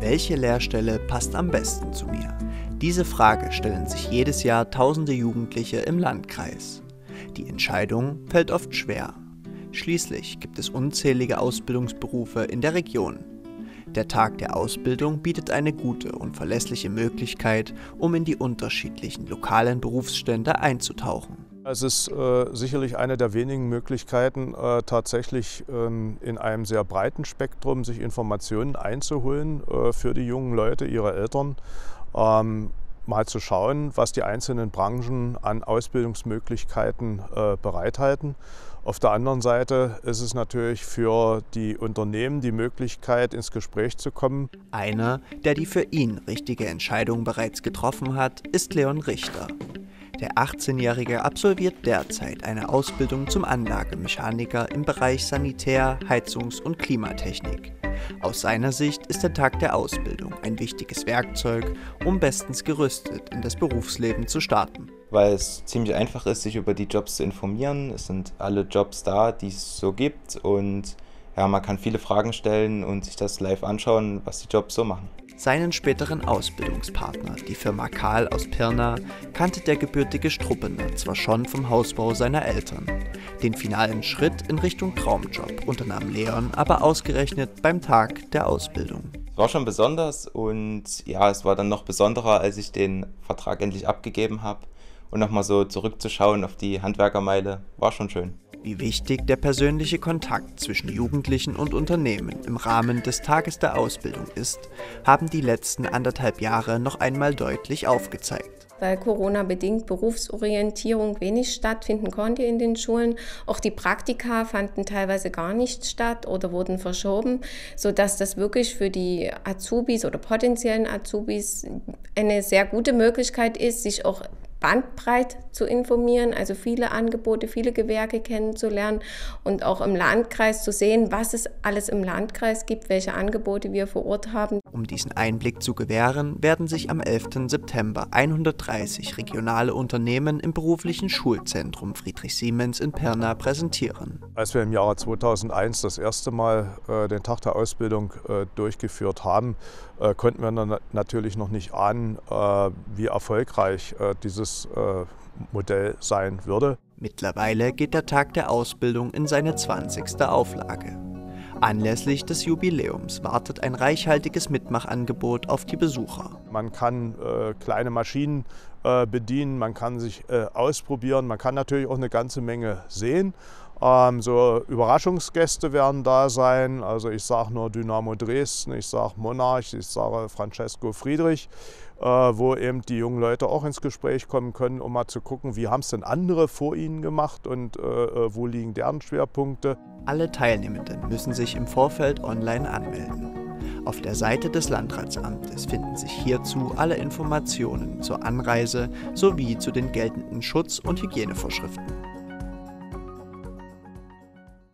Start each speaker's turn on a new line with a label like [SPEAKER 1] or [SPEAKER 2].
[SPEAKER 1] Welche Lehrstelle passt am besten zu mir? Diese Frage stellen sich jedes Jahr tausende Jugendliche im Landkreis. Die Entscheidung fällt oft schwer. Schließlich gibt es unzählige Ausbildungsberufe in der Region. Der Tag der Ausbildung bietet eine gute und verlässliche Möglichkeit, um in die unterschiedlichen lokalen Berufsstände einzutauchen.
[SPEAKER 2] Es ist sicherlich eine der wenigen Möglichkeiten, tatsächlich in einem sehr breiten Spektrum sich Informationen einzuholen für die jungen Leute, ihre Eltern, mal zu schauen, was die einzelnen Branchen an Ausbildungsmöglichkeiten bereithalten. Auf der anderen Seite ist es natürlich für die Unternehmen die Möglichkeit, ins Gespräch zu kommen.
[SPEAKER 1] Einer, der die für ihn richtige Entscheidung bereits getroffen hat, ist Leon Richter. Der 18-Jährige absolviert derzeit eine Ausbildung zum Anlagemechaniker im Bereich Sanitär-, Heizungs- und Klimatechnik. Aus seiner Sicht ist der Tag der Ausbildung ein wichtiges Werkzeug, um bestens gerüstet in das Berufsleben zu starten.
[SPEAKER 3] Weil es ziemlich einfach ist, sich über die Jobs zu informieren. Es sind alle Jobs da, die es so gibt, und ja, man kann viele Fragen stellen und sich das live anschauen, was die Jobs so machen.
[SPEAKER 1] Seinen späteren Ausbildungspartner, die Firma Karl aus Pirna, kannte der gebürtige Struppener zwar schon vom Hausbau seiner Eltern. Den finalen Schritt in Richtung Traumjob unternahm Leon aber ausgerechnet beim Tag der Ausbildung.
[SPEAKER 3] Es war schon besonders, und ja, es war dann noch besonderer, als ich den Vertrag endlich abgegeben habe. Und nochmal so zurückzuschauen auf die Handwerkermeile, war schon schön.
[SPEAKER 1] Wie wichtig der persönliche Kontakt zwischen Jugendlichen und Unternehmen im Rahmen des Tages der Ausbildung ist, haben die letzten 1,5 Jahre noch einmal deutlich aufgezeigt.
[SPEAKER 4] Weil Corona-bedingt Berufsorientierung wenig stattfinden konnte in den Schulen. Auch die Praktika fanden teilweise gar nicht statt oder wurden verschoben, sodass das wirklich für die Azubis oder potenziellen Azubis eine sehr gute Möglichkeit ist, sich auch bandbreit zu informieren, also viele Angebote, viele Gewerke kennenzulernen und auch im Landkreis zu sehen, was es alles im Landkreis gibt, welche Angebote wir vor Ort haben.
[SPEAKER 1] Um diesen Einblick zu gewähren, werden sich am 11. September 130 regionale Unternehmen im beruflichen Schulzentrum Friedrich Siemens in Pirna präsentieren.
[SPEAKER 2] Als wir im Jahre 2001 das erste Mal den Tag der Ausbildung durchgeführt haben, konnten wir dann natürlich noch nicht ahnen, wie erfolgreich dieses Modell sein würde.
[SPEAKER 1] Mittlerweile geht der Tag der Ausbildung in seine 20. Auflage. Anlässlich des Jubiläums wartet ein reichhaltiges Mitmachangebot auf die Besucher.
[SPEAKER 2] Man kann kleine Maschinen bedienen, man kann sich ausprobieren, man kann natürlich auch eine ganze Menge sehen. So Überraschungsgäste werden da sein, also ich sage nur Dynamo Dresden, ich sage Monarch, ich sage Francesco Friedrich, wo eben die jungen Leute auch ins Gespräch kommen können, um mal zu gucken, wie haben es denn andere vor ihnen gemacht und wo liegen deren Schwerpunkte.
[SPEAKER 1] Alle Teilnehmenden müssen sich im Vorfeld online anmelden. Auf der Seite des Landratsamtes finden sich hierzu alle Informationen zur Anreise sowie zu den geltenden Schutz- und Hygienevorschriften.